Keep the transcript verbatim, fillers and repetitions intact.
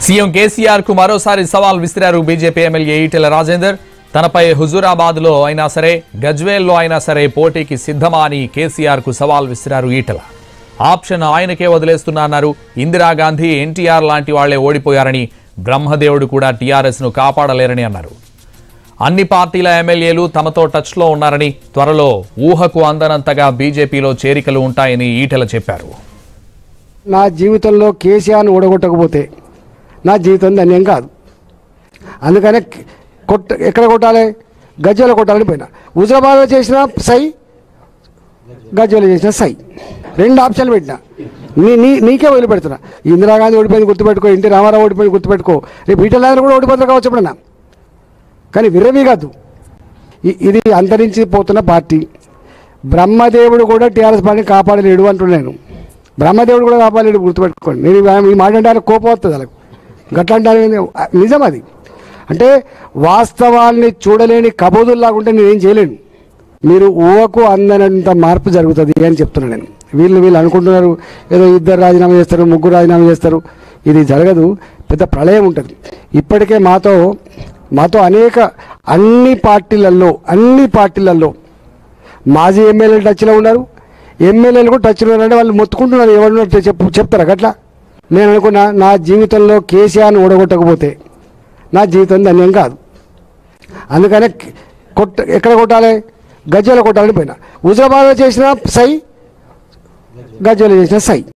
CM KCR కు మరోసారి సవాల్ విసిరారు బీజేపీ ఎమ్మెల్యే ఈటెల రాజేందర్. తనపై హుజూరాబాద్ లో అయినా సరే గజ్వేల్లో అయినా సరే పోటీకి సిద్ధమా అని కేసీఆర్ కు సవాల్ విసిరారు ఈటెల. ఆప్షన్ ఆయనకే వదిలేస్తున్నా అన్నారు. ఇందిరాగాంధీ, ఎన్టీఆర్ లాంటి వాళ్లే ఓడిపోయారని, బ్రహ్మదేవుడు కూడా టీఆర్ఎస్ ను కాపాడలేరని అన్నారు. అన్ని పార్టీల ఎమ్మెల్యేలు తమతో టచ్ లో ఉన్నారని, త్వరలో ఊహకు అందనంతగా బీజేపీలో చేరికలు ఉంటాయని ఈటెల చెప్పారు. నా జీవితంలో కేసీఆర్ను ఓడగొట్టకపోతే నా జీవితం ధన్యం కాదు. అందుకనే కొట్ట ఎక్కడ కొట్టాలి, గజ్వేల కొట్టాలని పోయినా. హుజూరాబాద్లో చేసిన సై, గజ్వేల చేసిన సై, రెండు ఆప్షన్లు పెట్టినా. నీ నీ నీకే వదిలిపెడుతున్నా. ఇందిరాగాంధీ ఓడిపోయింది గుర్తుపెట్టుకో, ఎన్టీ రామారావు ఓడిపోయింది గుర్తుపెట్టుకో, రేపు ఈటెల రాజేందర్ కూడా ఓడిపోతారు కావచ్చు ఎప్పుడన్నా. కానీ విర్రవీ కాదు, ఇది అంతరించిపోతున్న పార్టీ. బ్రహ్మదేవుడు కూడా టీఆర్ఎస్ పార్టీని కాపాడలేడు అంటున్నాను. బ్రహ్మదేవుడు కూడా కాపాడలేడు గుర్తుపెట్టుకోండి. నేను ఈ మాట అంటే ఆయన కోపం వస్తుంది, వాళ్ళకు గట్లా అంటే నిజం. అది అంటే వాస్తవాల్ని చూడలేని కబోదుల్లాగా ఉంటే నేనేం చేయలేను. మీరు ఊహకు అందనంత మార్పు జరుగుతుంది అని చెప్తున్నాను నేను. వీళ్ళు వీళ్ళు అనుకుంటున్నారు ఏదో ఇద్దరు రాజీనామా చేస్తారు, ముగ్గురు రాజీనామా చేస్తారు. ఇది జరగదు, పెద్ద ప్రళయం ఉంటుంది. ఇప్పటికే మాతో మాతో అనేక అన్ని పార్టీలలో అన్ని పార్టీలలో మాజీ ఎమ్మెల్యేలు టచ్లో ఉన్నారు, ఎమ్మెల్యేలు కూడా టచ్లో ఉన్నారంటే వాళ్ళు మొత్తుకుంటున్నారు. ఎవరు చెప్పు చెప్తారా గట్లా? నేను అనుకున్నా, నా జీవితంలో కేసీఆర్ను ఓడగొట్టకపోతే నా జీవితం ధన్యం కాదు. అందుకనే కొట్ట ఎక్కడ కొట్టాలి, గజ్వేల కొట్టాలని పోయినా. హుజూరాబాద్లో చేసిన సై, గజ్వేల చేసిన సై.